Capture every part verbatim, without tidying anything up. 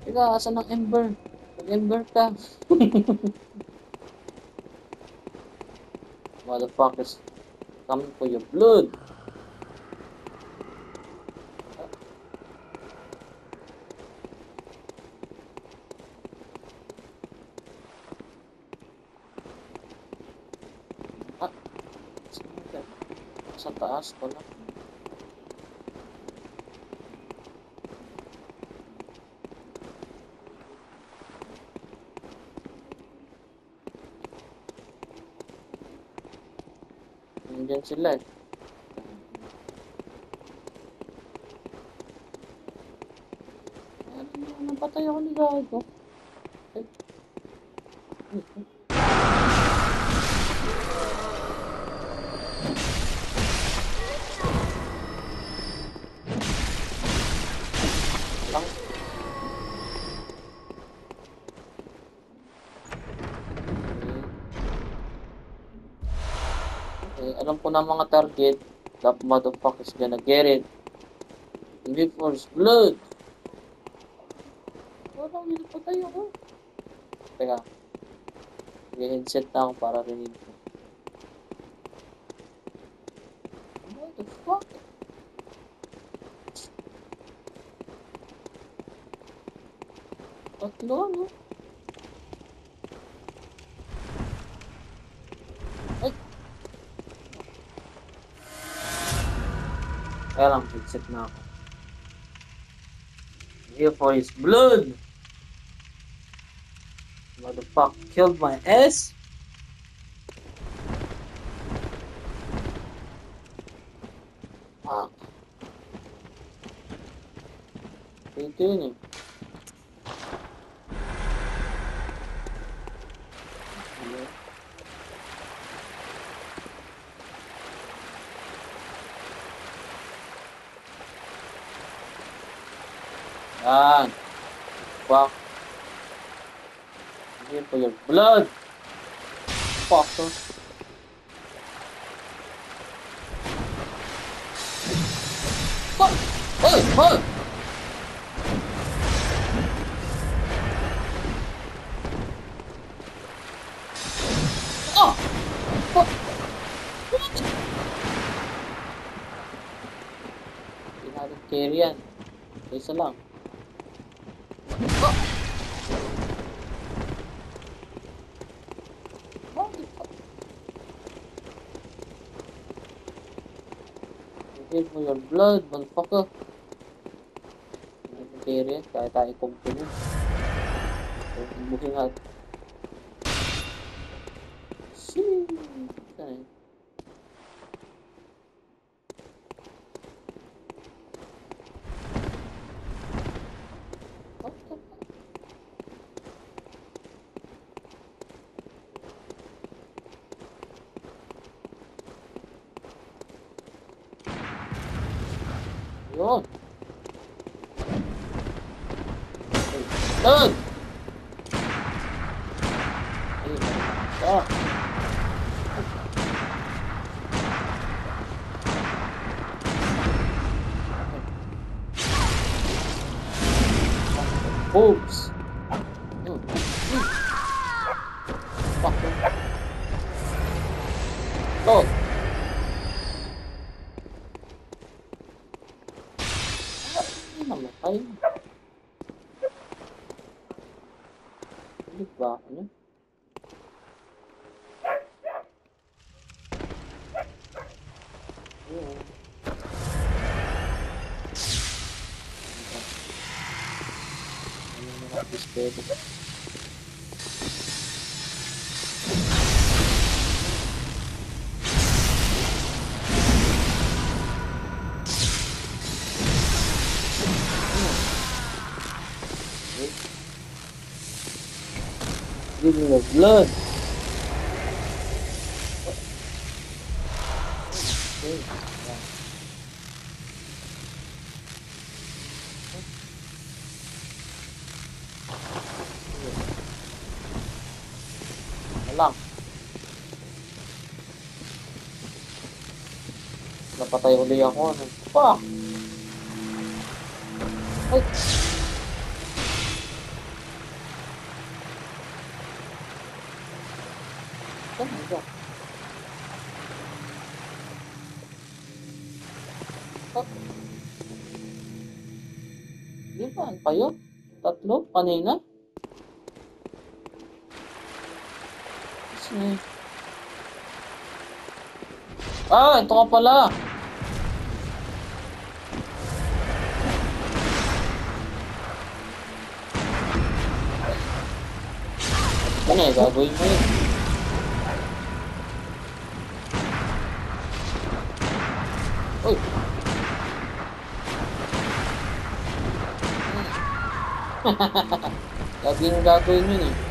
Teka, asan ang Ember? Mag-Ember ka. Motherfuckers coming for your blood. Ah, sa taas pala. Nandiyan sila eh. Napatay ako ni Gago. Ay. Lang. Okay, alam ko na mga target. That motherfucker is gonna get it. Live for his blood. Parang hindi patay ako. Teka. Mag-headset na ako para rinig ko. What the fuck? Tatlo, no? Ay! Kaya lang, headset na ako. Here for his blood! Motherfucker killed my ass? Ah. Ito yun eh. Yan. Fuck. Here for your blood. Fucker. Fuck. Hey, hey. Oh. Fuck. Hindi natin carry yan. Isa lang. Oh. Here for your blood, motherfucker. Hindi carry yan. Kaya tayo kumpuni. Buking at. Shit. Saan yun? Yun. Done! Ah. Oops. Hmm. Hmm. Fuck. Go. Ano namatay? Hindi ba? Ano? Ayun. Ano na display? Give me your blood. Okay. Lang. Napatay uli ako. Ano? Fuck! Ay! Oh, di ba? Ano kayo? Tatlo? Kanina? Sino yun? Ah, ito ka pala. Ano eh, gagawin mo yun. Uy! Laging gagawin yun eh.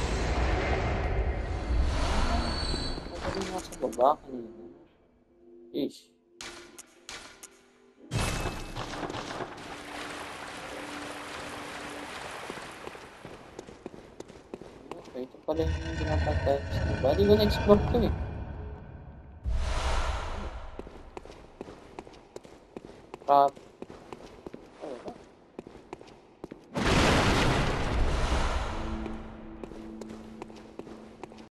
Gagawin nga sa baba kanina. Ish. Okay, ito pala yung ginapatay. Diba? Di ko na-explore to eh. Crap.